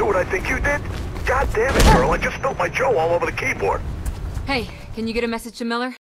what I think you did? God damn it, girl, I just spilled my Joe all over the keyboard. Hey, can you get a message to Miller?